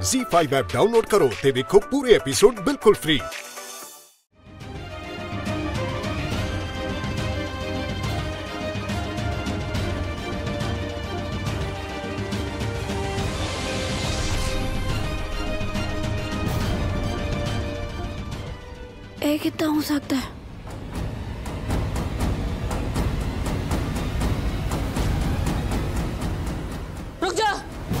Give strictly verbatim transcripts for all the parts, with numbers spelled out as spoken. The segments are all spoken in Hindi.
ज़ी फाइव ऐप डाउनलोड करो ते देखो पूरे एपिसोड बिल्कुल फ्री। ये कितना हो सकता है? रुक जा।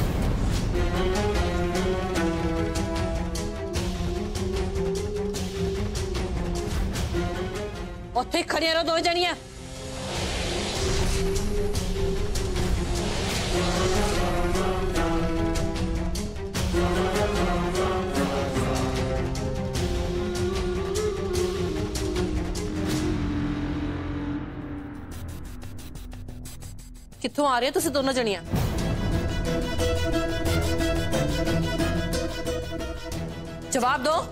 ਉੱਥੇ ਖੜੀਆਂ ਰਹੋ ਦੋ ਜਣੀਆਂ। कित्थों आ रहे हो तुसी दोनों जणियां? जवाब दो।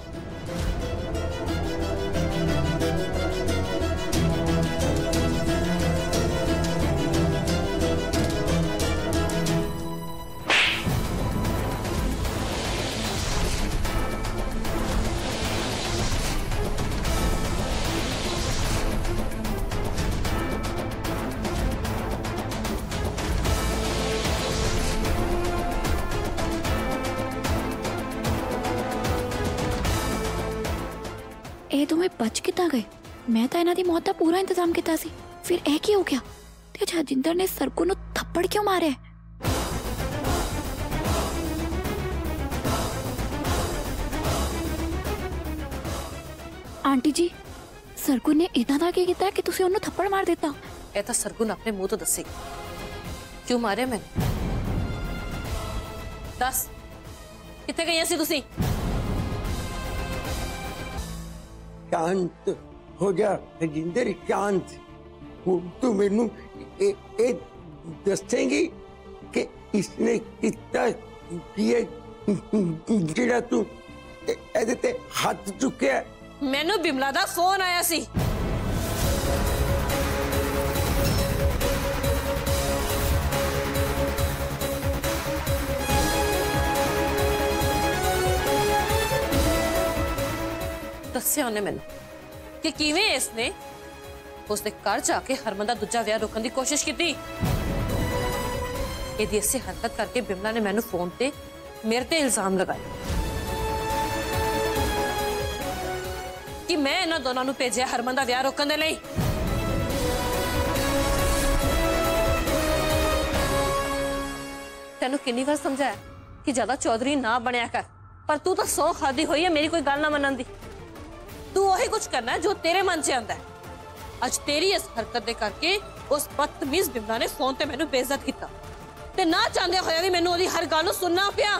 ਇਹ ਦੋਵੇਂ ਬਚ ਕਿੱਦਾਂ ਗਏ? ਮੈਂ ਤਾਂ ਇਹਨਾਂ ਦੀ ਮੌਤ ਦਾ ਪੂਰਾ ਇੰਤਜ਼ਾਮ ਕੀਤਾ ਸੀ। ਫਿਰ ਇਹ ਕੀ ਹੋ ਗਿਆ? ਤੇ ਜਤਿੰਦਰ ਨੇ ਸਰਗੁਣ ਨੂੰ ਥੱਪੜ ਕਿਉਂ ਮਾਰਿਆ? ਆਂਟੀ ਜੀ, ਸਰਗੁਣ ਨੇ ਇਦਾਂ ਦਾ ਕੀ ਕੀਤਾ ਕਿ ਤੁਸੀਂ ਉਹਨੂੰ ਥੱਪੜ ਮਾਰ ਦਿੱਤਾ? ਇਹ ਤਾਂ ਸਰਗੁਣ ਆਪਣੇ ਮੂੰਹ ਤੋਂ ਦੱਸੇਗੀ ਕਿਉਂ ਮਾਰਿਆ ਮੈਨੂੰ। ਦੱਸ, ਕਿੱਥੇ ਗਈਆਂ ਸੀ ਤੁਸੀਂ? शांत हो जा रजिंदर, शांत। तू मैनू दसेंगी कि इसने कितना जिहड़ा तू एदे ते हाथ चुक्या? मैनू बिमला दा फोन आया सी। दस्या उन्हें मैनू कि किवें इसने उसदे घर जाके हरमन दा दूजा विआह रोकने की कोशिश की। इहदी इसे हरकत करके बिमला ने मैनू फोन ते मेरे ते इल्जाम लगाए कि मैं इन्हां दोनों नू भेजिया हरमन दा विआह रोकने दे लई। तैनू किन्नी बार समझाया कि ज्यादा चौधरी ना बनया कर, पर तू तो सौ खादी हुई है मेरी कोई गल ना मनन दी। तू वही कुछ करना है जो तेरे मन से आंदा है। आज तेरी इस हरकत दे करके उस बदतमीज बिमला ने फोन ते मैनू बेइज्जत किया ते ना चाहते होया भी मैनू ओदी हर गल नू सुनना पिया।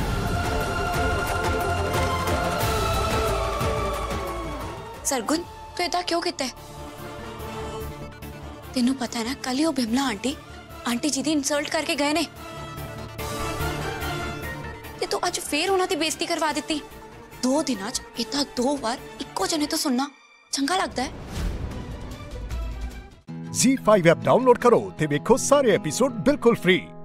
सरगुण, तू इदा क्यों किता? तेनू पता है ना, कल ही वो बिमला आंटी आंटी जी दी इंसल्ट करके गए ने ते तू अज फिर उन्हां दी बेइज्जती करवा दी। दो दिन इतना दो बार इको जने तो सुनना चंगा लगता है? ज़ी फाइव ऐप डाउनलोड करो ते देखो सारे एपिसोड बिल्कुल फ्री।